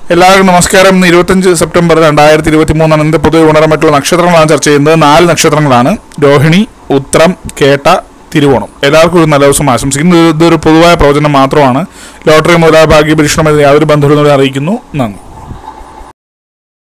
എല്ലാവർക്കും നമസ്കാരം. 25 സെപ്റ്റംബർ 2023 ഇന്ന് പൊതുവെ ഉണരാൻ നക്ഷത്രങ്ങളാണ് ചർച്ച ചെയ്യുന്നത്. 4 നക്ഷത്രങ്ങളാണ്: രോഹിണി, ഉത്രം, കേട്ട, തിരുവോണം. എല്ലാവർക്കും ഒരു നല്ല ദിവസം ആശംസിക്കുന്നു. ഇതൊരു പൊതുവായ പ്രവചനം മാത്രമാണ്. ലോട്ടറി മുതലായ ഭാഗ്യപരീക്ഷണം യാതൊരു ബന്ധുവിനോട് അറിയിക്കുന്നു. നന്ദി.